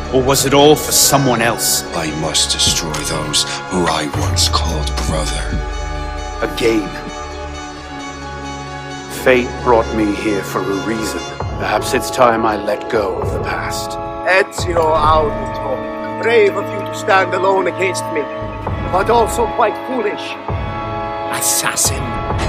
Or was it all for someone else? I must destroy those who I once called brother. Again. Fate brought me here for a reason. Perhaps it's time I let go of the past. Ezio Audito, brave of you to stand alone against me, but also quite foolish. Assassin.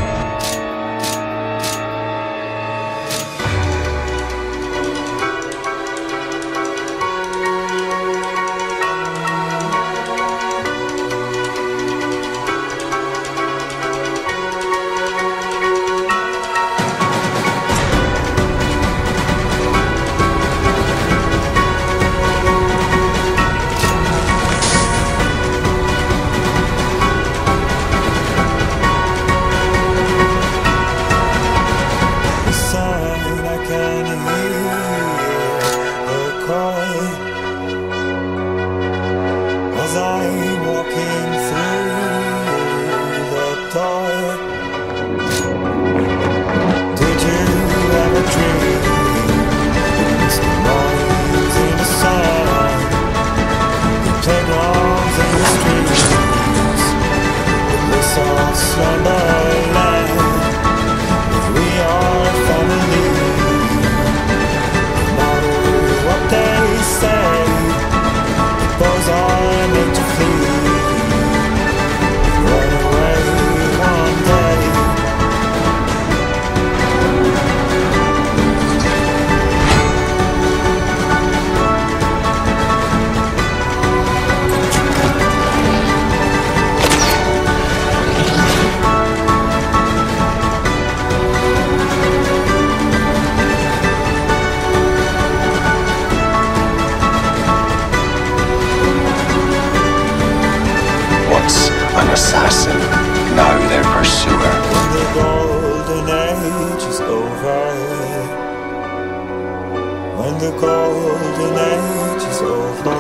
As I'm walking through the door, did you ever dream some noise in the sun, the playgrounds in the streets, the bliss of slumberland? We are family, no matter what they say. Those are meant to flee, run away one day. An assassin, now their pursuer. When the golden age is over, when the golden age is over,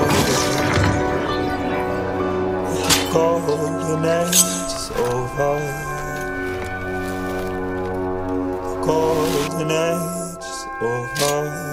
when the golden age is over, the golden age is over.